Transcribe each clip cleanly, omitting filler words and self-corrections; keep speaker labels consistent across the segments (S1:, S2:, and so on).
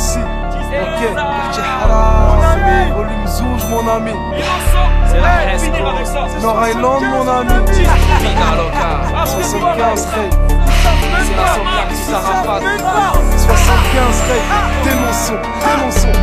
S1: aussi. Ok, quartier Haram, volume Zouj mon ami.
S2: C'est la finir avec ça.
S1: Nord Island mon ami. 75 Ray. C'est la sauvegarde qui s'arrapate. 75 Ray. Dénonçons.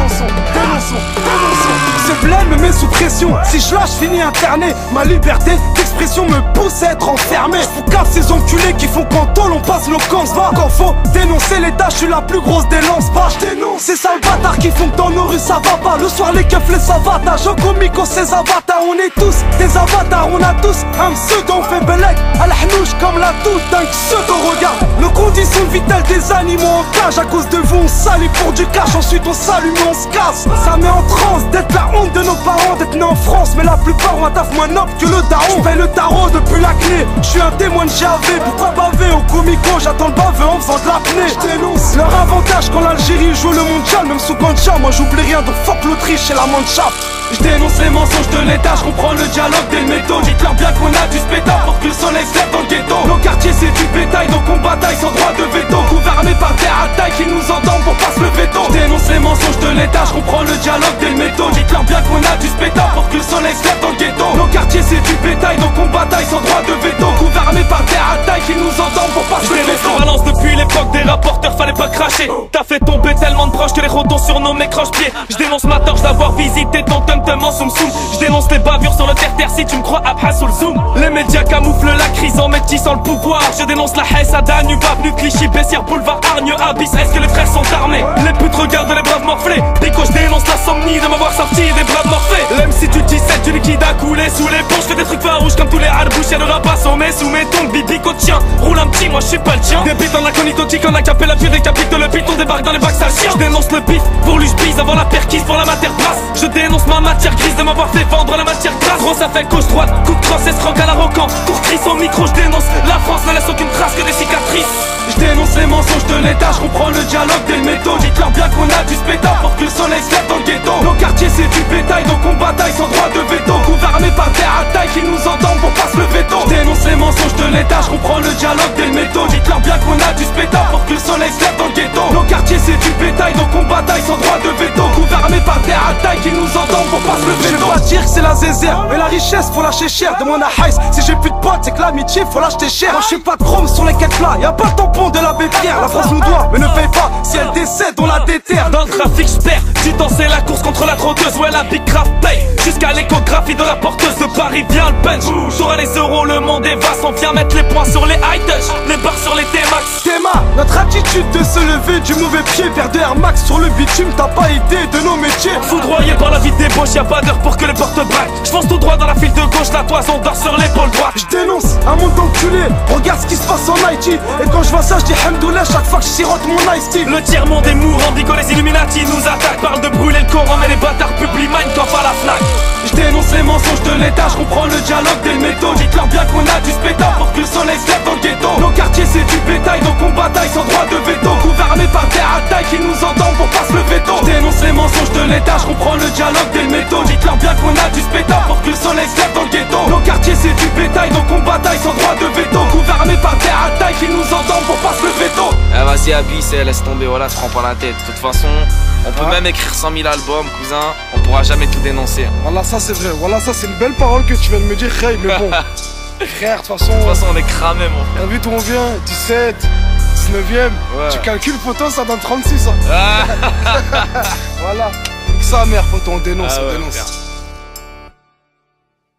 S1: Ce blême me met sous pression. Si je lâche, finis interné. Ma liberté d'expression me pousse à être enfermé. Je casse ces enculés qui font qu'en tôle on passe nos camps. Quand faut dénoncer l'État, je suis la plus grosse des lance-pas. Je dénonce ces sales bâtards qui font que dans nos rues ça va pas. Le soir les keufs, les savatas, Jocomico, ces avatars. On est tous des avatars, on a tous un pseudo. On fait belek à la hnouche comme la toute dingue pseudo. Regarde nos conditions vitales des animaux en cage. À cause de vous on salit pour du cash. Ensuite on s'allume et on se casse. Ça met en transe d'être la honte de nos parents, d'être né en France. Mais la plupart ont un taf moins noble que le daron. J'fais le tarot depuis la clé. Je suis un témoin de GAV. Pourquoi baver au comico? J'attends le baveux en faisant de l'apnée. J'dénonce leur avantage quand l'Algérie joue le mondial. Même sous Concha, moi j'oublie rien donc fuck l'Autriche et la mancha. Je dénonce les mensonges de l'État, je comprends le dialogue des métaux. Dites-leur bien qu'on a du spectacle pour que le soleil se lève dans le ghetto. Nos quartiers c'est du bétail, donc on bataille sans droit de veto. Gouverné par des attaques qui nous entendent pour pas se lever tôt. Je dénonce les mensonges de l'État, je comprends le dialogue des métaux. Dites-leur bien qu'on a du spectacle pour que le soleil se lève dans le ghetto. Nos quartiers c'est du bétail, donc on bataille sans droit de veto. Gouverné par des attaques qui nous entendent pour pas se lever tôt.
S2: Balance depuis l'époque des rapporteurs, fallait pas cracher. T'as fait tomber tellement de proches que les rotons surnommés croche-pied. Je dénonce ma torche d'avoir visité ton tum-tum en soum-soum. Je dénonce les bavures sur le terre-terre si tu me crois Abhas ou le zoom. Les médias camouflent la crise en métissant le pouvoir. Je dénonce la haisse à Danube, avenue Clichy, Bessières, boulevard Argne, Abyss. Est-ce que les frères sont armés? Les putes regardent les braves morflés. Pico, je dénonce la somnie de m'avoir sorti des braves morphés. L'MC du 17 du liquide a coulé sous les ponts. Je fais des trucs farouches comme tous les harbouches. Y'a le rabat sommé sous mes tons. Bibico tien, roule un petit, moi je suis pas le tien. Des bites en aconitotique, on a capé la pure décapite le piton, débarque dans les bacs sales chiens. Je dénonce le bif, pour lui je bise avant la perquise pour la matière grasse. Je dénonce ma matière grise de m'avoir fait vendre la matière grasse. Gros ça fait gauche droite, coup de crosse, escroc à la rocan. Court cri son micro, je dénonce. La France ne laisse aucune trace que des cicatrices.
S1: Je dénonce les mensonges de l'État, je comprends le dialogue des métaux. Dites-leur bien qu'on a du spectacle pour que le soleil se lève dans le ghetto. Nos quartiers c'est du bétail, donc on bataille sans droit de veto. Gouverné par des attaques qui nous entendent pour pas se lever tôt. Je dénonce les mensonges de l'État, je comprends le dialogue des métaux. Dites-leur bien qu'on a du spectacle pour que le soleil se lève dans le ghetto. Nos quartiers c'est du bétail, donc on bataille sans droit de veto. Gouverné par des attaques qui nous entendent pour pas se lever tôt. Je vais pas dire que c'est la zézère, mais la richesse faut lâcher cher. Demande à Heiss, si j'ai plus de potes c'est que l'amitié faut l'acheter cher. Moi je suis pas de chrome sur les quêtes plats, y'a pas le tampon de l'abbé Pierre. La France nous doit, mais ne paye pas, si elle décède on la déterre.
S2: Dans le trafic j'perds, du temps c'est la course contre la trotteuse. Ouais la Big Craft paye, jusqu'à l'échographie de la porteuse de Paris vient le bench. J'aurai les euros, le monde est vaste. On vient mettre les points sur les high touch, les barres sur les T-Max.
S1: Théma, notre attitude de se lever du mauvais pied vers de Air Max sur le bitume. T'as pas idée de nos métiers.
S2: Foudroyé par la vie de débauche, y'a pas d'heure pour que les portes braquent. J'fonce tout droit dans la file de gauche, la toison dort sur l'épaule droite.
S1: Je dénonce un monde enculé, regarde ce qui se passe en Haïti. Et quand je vois ça je dis Hamdoullah chaque fois que je sirote mon ice tea.
S2: Le tiers-monde est mourant, Bigo les Illuminati nous attaquent. Parle de brûler le Coran mais les bâtards publient Minecraft à la Fnac.
S1: Je dénonce les mensonges de l'État, je comprends le dialogue des métaux. Dites-leur bien qu'on a du spectacle pour que le soleil se lève dans le ghetto. Nos quartiers c'est du bétail, donc on bataille sans droit de veto. Gouverné par des attaques qui nous entendent pour pas se lever tôt. Je dénonce les mensonges de l'État, je comprends le dialogue des métaux. Dites-leur bien qu'on a du spectacle pour que le soleil se lève dans le ghetto. Nos quartiers c'est du bétail, donc on bataille sans droit de veto. Gouverné par des attaques qui nous entendent pour pas se lever tôt.
S3: Eh vas-y Abyss, laisse tomber, voilà, te prends pas la tête. De toute façon, on peut même écrire 100 000 albums, cousin, on pourra jamais tout dénoncer.
S1: Voilà, ça c'est vrai, voilà, ça c'est une belle parole que tu viens de me dire, Ray, mais bon. Frère, de toute façon,
S3: on est cramé, mon frère.
S1: T'as vu d'où on vient? 17, 19ème,
S3: ouais.
S1: Tu calcules, poteau, ça donne 36, hein. Voilà. Ça, mère, poteau, on dénonce, on dénonce.